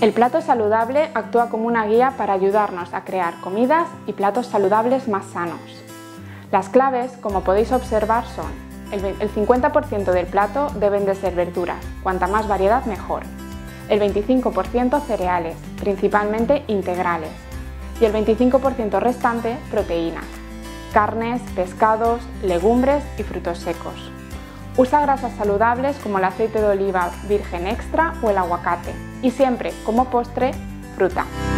El plato saludable actúa como una guía para ayudarnos a crear comidas y platos saludables más sanos. Las claves, como podéis observar, son: el 50% del plato deben de ser verduras, cuanta más variedad mejor. El 25% cereales, principalmente integrales. Y el 25% restante proteínas, carnes, pescados, legumbres y frutos secos. Usa grasas saludables como el aceite de oliva virgen extra o el aguacate. Y siempre, como postre, fruta.